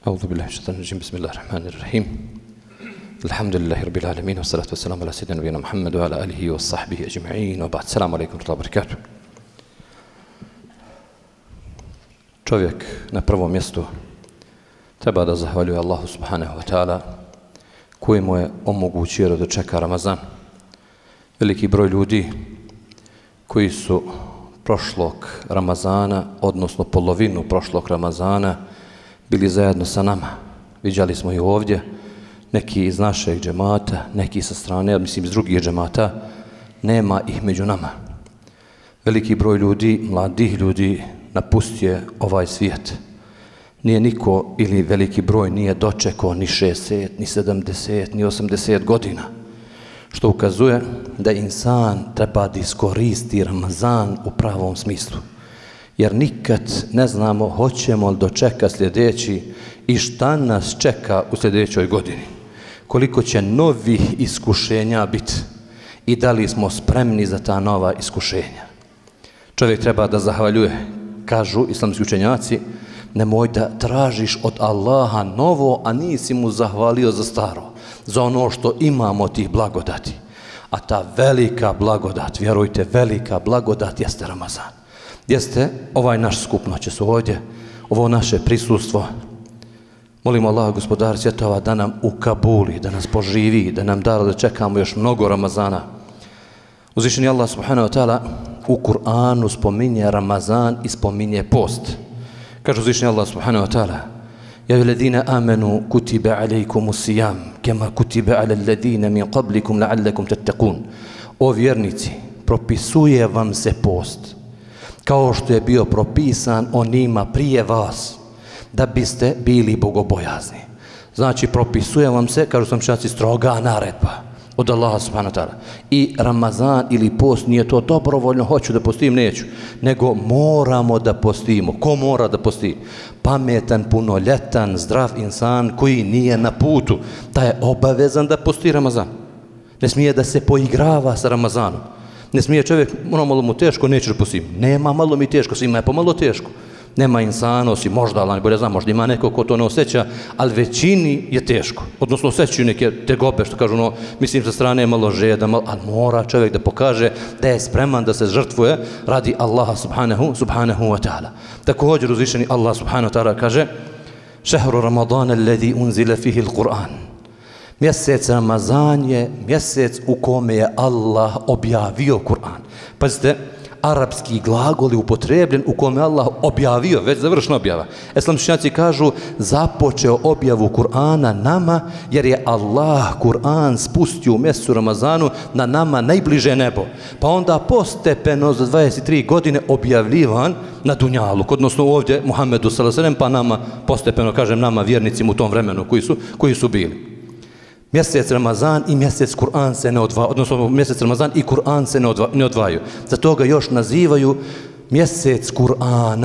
أعوذ بالله من الشيطان الرجيم بسم الله الرحمن الرحيم الحمد لله رب العالمين والصلاة والسلام على سيدنا نبينا محمد وعلى آله وصحبه أجمعين وبعد السلام عليكم ورحمة الله وبركاته. Čovjek na prvom mjestu treba da zahvaljuje Allahu subhanahu wa ta'ala koji mu je omogućio da dočeka Ramazan. Veliki broj ljudi koji su prošlog Ramazana, odnosno polovinu prošlog Ramazana, bili zajedno sa nama. Viđali smo i ovdje, neki iz našeg džemata, neki sa strane, mislim iz drugih džemata, nema ih među nama. Veliki broj ljudi, mladih ljudi, napustio ovaj svijet. Nije niko ili veliki broj nije dočekao ni 60, ni 70, ni 80 godina. Što ukazuje da insan treba da iskoristi Ramazan u pravom smislu. Jer nikad ne znamo hoćemo li dočekati sljedeći i šta nas čeka u sljedećoj godini. Koliko će novih iskušenja biti i da li smo spremni za ta nova iskušenja. Čovjek treba da zahvaljuje. Kažu islamski učenjaci, nemoj da tražiš od Allaha novo, a nisi mu zahvalio za staro, za ono što imamo tih blagodati. A ta velika blagodat, vjerujte, velika blagodat jeste Ramazan. Jeste ovaj naš skup noćas ovdje, ovo naše prisustvo. Molimo Allaha gospodara svjetova da nam ukabuli, da nas poživi, da nam da da čekamo još mnogo Ramazana. Uzvišeni Allah subhanahu wa ta'ala u Kur'anu spominje Ramazan i spominje post. Kaže uzvišeni Allah subhanahu wa ta'ala: Ja ayyuhalladhina amanu kutiba alaykumus siyam kama kutiba alal ladina min qablikum la'allakum tattaqun. O vjernici, propisuje vam se post kao što je bio propisan onima prije vas, da biste bili bogobojazni. Znači, propisuje vam se, kažu sam čaci, stroga naredba od Allaha subhanahu wa ta'ala. I Ramazan ili post nije to dobrovoljno, hoću da postim, neću, nego moramo da postimo. Ko mora da posti? Pametan, punoljetan, zdrav insan koji nije na putu, taj je obavezan da posti Ramazan. Ne smije da se poigrava sa Ramazanom. Ne smije čovjek, ono malo mu teško, neću da postim. Nema malo mi teško, svima je pomalo teško. Nema insana, osim možda, ali najbolje znam, možda ima neko ko to ne osjeća, ali većini je teško. Odnosno osjećaju neke tegobe, što kažu, no, mislim sa strane je malo žeda, ali mora čovjek da pokaže da je spreman da se žrtvuje radi Allaha subhanahu wa ta'ala. Također uzvišeni Allah subhanahu wa ta'ala kaže: Šehru Ramadana alladhi unzila fihi l-Qur'an. Mjesec Ramazan je mjesec u kome je Allah objavio Kur'an. Pazite, arapski glagol je upotrebljen u kome Allah objavio, već završna objava. Islamski kažu započeo objavu Kur'ana nama jer je Allah Kur'an spustio u mjesecu Ramazanu na nama najbliže nebo. Pa onda postepeno za 23 godine objavljivan na Dunjaluk, odnosno ovdje Muhammedu sallallahu alejhi ve sellem, pa nama postepeno, kažem nama vjernicima u tom vremenu koji su bili. Mjesec Ramazan i mjesec Kur'an se ne odvajaju, odnosno mjesec Ramazan i Kur'an se ne odvajaju. Zato ga još nazivaju mjesec Kur'ana.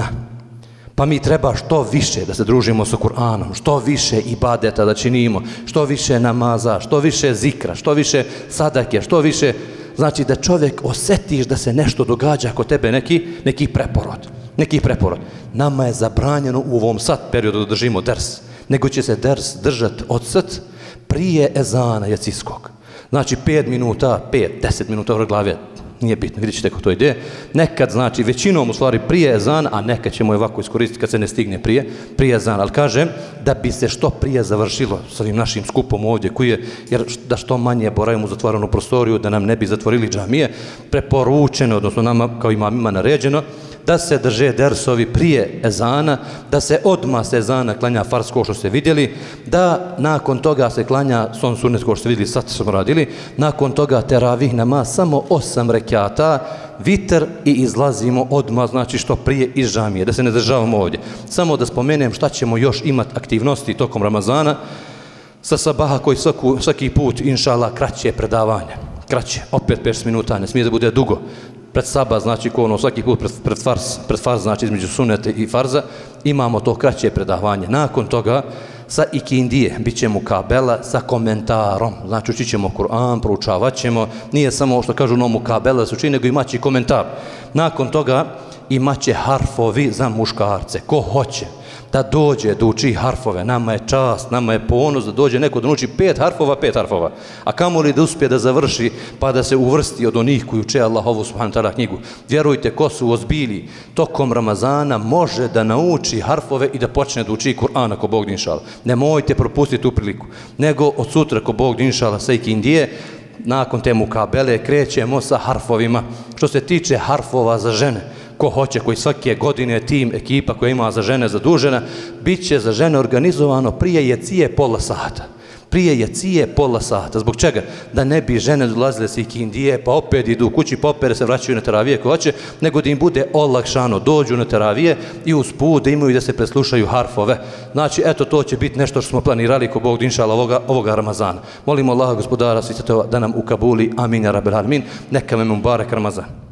Pa mi treba što više da se družimo sa Kur'anom, što više ibadeta da činimo, što više namaza, što više zikra, što više sadake, što više, znači da čovjek osjetiš da se nešto događa kod tebe, neki preporod. Nama je zabranjeno u ovom sad periodu da držimo ders, nego će se ders držati od sad prije ezana jacijskog. Znači 5 minuta, 10 minuta vrh glave, nije bitno, vidjet ćete kako to ide. Nekad, znači većinom u stvari prije ezana, a nekad ćemo je ovako iskoristiti kad se ne stigne prije ezana. Ali kažem, da bi se što prije završilo s ovim našim skupom ovdje, jer da što manje boravimo u zatvorenu prostoriju, da nam ne bi zatvorili džamije, preporučeno, odnosno nama kao imamima naređeno, da se drže dersovi prije ezana, da se odmah se ezana klanja farz ko što ste vidjeli, da nakon toga se klanja son sunnet ko što ste vidjeli, sad smo radili, nakon toga teravih namaz samo 8 rekata, vitr i izlazimo odmah, znači što prije iz džamije, da se ne državamo ovdje. Samo da spomenem šta ćemo još imati aktivnosti tokom Ramazana, sa sabaha koji svaki put, inša Allah, kraće predavanje, kraće, opet 5 minuta, ne smije da bude dugo. Pred sabah, znači ko ono svaki put pred farz, znači između sunete i farza, imamo to kraće predavanje. Nakon toga sa ikindije bit će mukabela sa komentarom, znači učit ćemo Kur'an, proučavat ćemo, nije samo što kažu no mukabela da se uči, nego imat će komentar. Nakon toga imat će harfovi za muškarce, ko hoće da dođe, da uči harfove. Nama je čast, nama je ponos da dođe neko da uči 5 harfova, a kamoli da uspije da završi pa da se uvrsti od onih koji uče Allahovu subhanahu wa ta'ala knjigu. Vjerujte, ko su ozbili tokom Ramazana može da nauči harfove i da počne da uči Kur'an ako Bog inšala. Nemojte propustiti tu priliku. Nego od sutra ako Bog inšala sa ikindije, nakon te mukabele krećemo sa harfovima. Što se tiče harfova za žene, ko hoće, koji svake godine tim ekipa koja ima za žene zadužena, bit će za žene organizovano prije jecije pola sata. Prije jecije pola sata. Zbog čega? Da ne bi žene dolazile s ikindije, pa opet idu u kući, pa opet se vraćaju na teravije ko hoće, nego da im bude olakšano, dođu na teravije i usput da imaju da se preslušaju harfove. Znači, eto, to će biti nešto što smo planirali ko Bog inšala ovoga Ramazana. Molimo Allaha gospodara svih svjetova da nam ukabuli. Amin, ja rabel alamin. Neka me mubarek Ramazan.